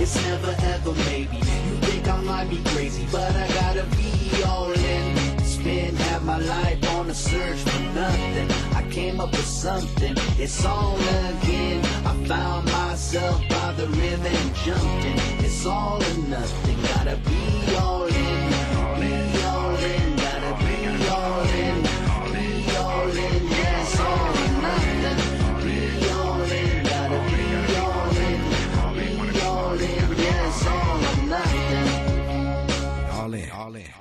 it's never ever maybe. You think I might be crazy, but I gotta be all in. Spend half my life on a search for nothing. I came up with something, it's on again. I found myself by the river and jumped in. It's all or nothing, gotta be all in. Be all in, gotta be all in. Be all in, yeah, it's all or nothing. Be all in, gotta be all in. Be all in, yeah, it's all or nothing. All in, all in.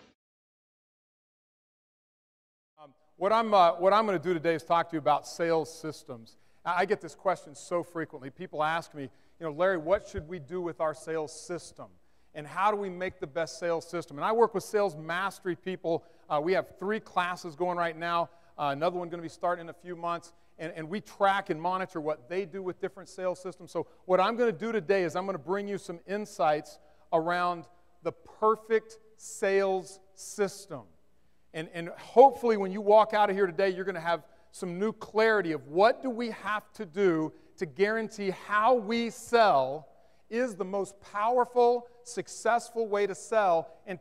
What I'm going to do today is talk to you about sales systems. I get this question so frequently. People ask me, Larry, what should we do with our sales system? And how do we make the best sales system? And I work with sales mastery people. We have 3 classes going right now. Another one going to be starting in a few months. And we track and monitor what they do with different sales systems. So what I'm going to do today is I'm going to bring you some insights around the perfect sales system. And hopefully when you walk out of here today, you're going to have some new clarity of what do we have to do to guarantee how we sell is the most powerful, successful way to sell in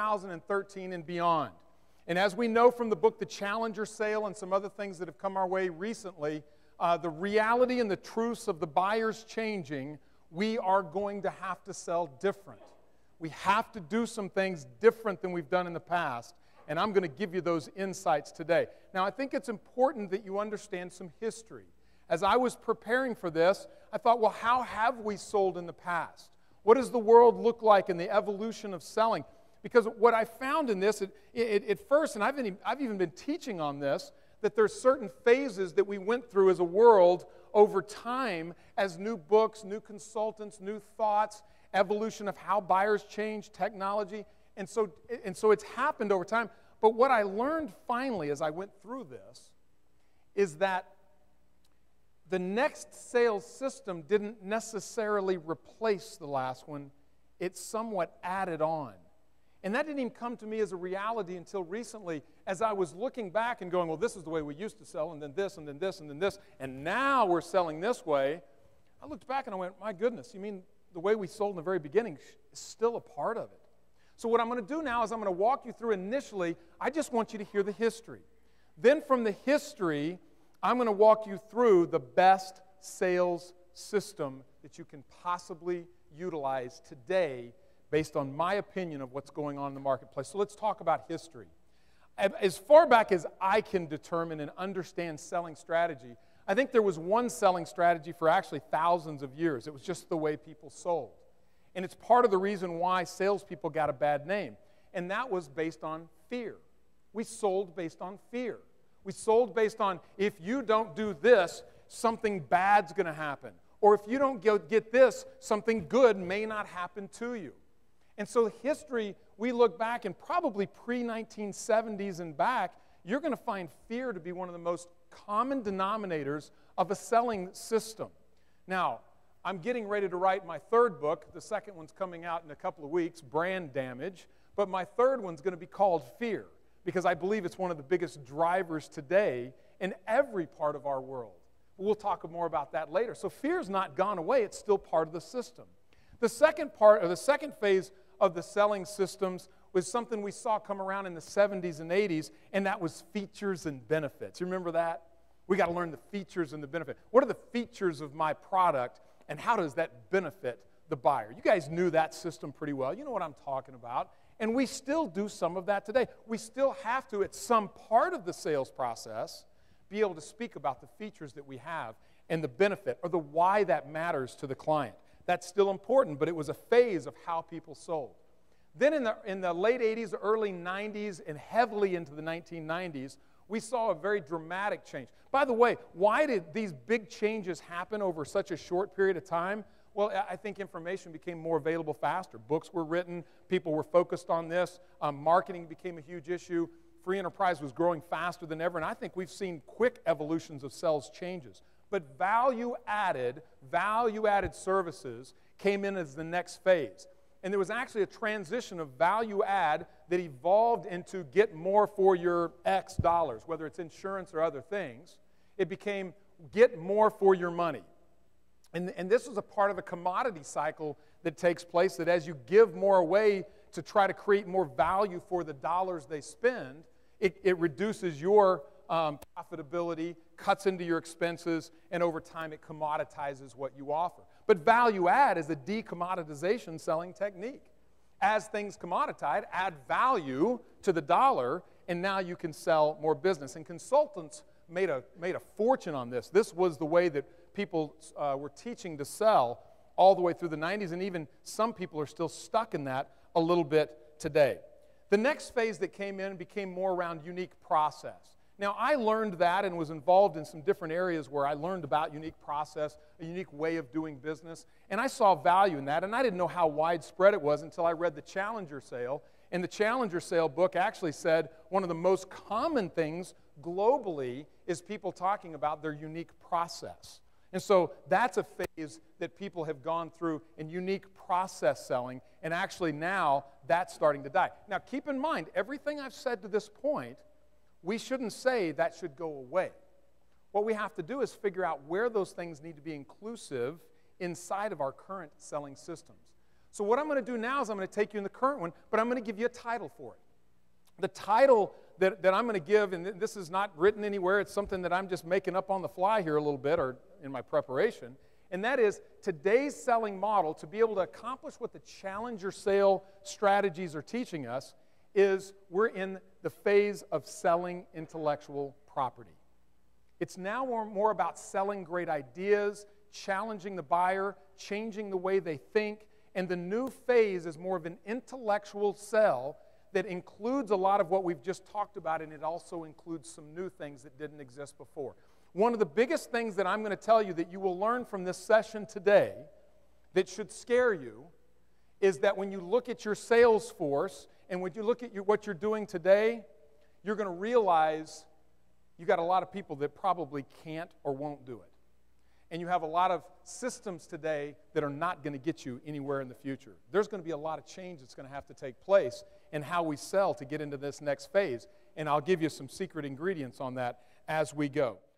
2013 and beyond. And as we know from the book, The Challenger Sale, and some other things that have come our way recently, the reality and the truths of the buyers changing, we are going to have to sell different. We have to do some things different than we've done in the past. And I'm going to give you those insights today. Now, I think it's important that you understand some history. As I was preparing for this, I thought, well, how have we sold in the past? What does the world look like in the evolution of selling? Because what I found in this, at first, and I've even been teaching on this, that there's certain phases that we went through as a world over time as new books, new consultants, new thoughts, evolution of how buyers change, technology. And so it's happened over time. But what I learned finally as I went through this is that the next sales system didn't necessarily replace the last one. It somewhat added on. And that didn't even come to me as a reality until recently as I was looking back and going, well, this is the way we used to sell, and then this, and then this, and then this, and now we're selling this way. I looked back and I went, my goodness, you mean the way we sold in the very beginning is still a part of it. So what I'm going to do now is I'm going to walk you through initially. I just want you to hear the history. Then from the history, I'm going to walk you through the best sales system that you can possibly utilize today based on my opinion of what's going on in the marketplace. So let's talk about history. As far back as I can determine and understand selling strategy, I think there was one selling strategy for actually thousands of years. It was just the way people sold. And it's part of the reason why salespeople got a bad name. And that was based on fear. We sold based on fear. We sold based on, if you don't do this, something bad's going to happen. Or if you don't get this, something good may not happen to you. And so history, we look back, and probably pre-1970s and back, you're going to find fear to be one of the most common denominators of a selling system. Now, I'm getting ready to write my 3rd book. The second one's coming out in a couple of weeks, Brand Damage. But my 3rd one's going to be called Fear, because I believe it's one of the biggest drivers today in every part of our world. We'll talk more about that later. So fear's not gone away. It's still part of the system. The second part, or the second phase of the selling systems was something we saw come around in the 70s and 80s, and that was features and benefits. You remember that? We got to learn the features and the benefit. What are the features of my product? And how does that benefit the buyer? You guys knew that system pretty well. You know what I'm talking about. And we still do some of that today. We still have to, at some part of the sales process, be able to speak about the features that we have and the benefit or the why that matters to the client. That's still important, but it was a phase of how people sold. Then in the late 80s, early 90s, and heavily into the 1990s, we saw a very dramatic change. By the way, why did these big changes happen over such a short period of time? Well, I think information became more available faster. Books were written. People were focused on this. Marketing became a huge issue. Free enterprise was growing faster than ever, and I think we've seen quick evolutions of sales changes. But value-added services came in as the next phase. And there was actually a transition of value-add that evolved into get more for your X dollars, whether it's insurance or other things. It became get more for your money. And this is a part of the commodity cycle that takes place, that as you give more away to try to create more value for the dollars they spend, it reduces your profitability, cuts into your expenses, and over time it commoditizes what you offer. But value add is a decommoditization selling technique. As things commoditize, add value to the dollar, and now you can sell more business. And consultants made a fortune on this. This was the way that people were teaching to sell all the way through the 90s, and even some people are still stuck in that a little bit today. The next phase that came in became more around unique process. Now, I learned that and was involved in some different areas where I learned about unique process, a unique way of doing business, and I saw value in that, and I didn't know how widespread it was until I read the Challenger Sale. And the Challenger Sale book actually said one of the most common things globally is people talking about their unique process. And so that's a phase that people have gone through in unique process selling, and actually now that's starting to die. Now, keep in mind, everything I've said to this point, we shouldn't say that should go away. What we have to do is figure out where those things need to be inclusive inside of our current selling systems. So what I'm going to do now is I'm going to take you in the current one, but I'm going to give you a title for it. The title that I'm going to give, and this is not written anywhere, it's something that I'm just making up on the fly here a little bit, or in my preparation, and that is today's selling model to be able to accomplish what the Challenger Sale strategies are teaching us is we're in the phase of selling intellectual property. It's now more about selling great ideas, challenging the buyer, changing the way they think, and the new phase is more of an intellectual sell that includes a lot of what we've just talked about, and it also includes some new things that didn't exist before. One of the biggest things that I'm going to tell you that you will learn from this session today that should scare you is that when you look at your sales force and when you look at what you're doing today, you're going to realize you got a lot of people that probably can't or won't do it. And you have a lot of systems today that are not going to get you anywhere in the future. There's going to be a lot of change that's going to have to take place in how we sell to get into this next phase. And I'll give you some secret ingredients on that as we go.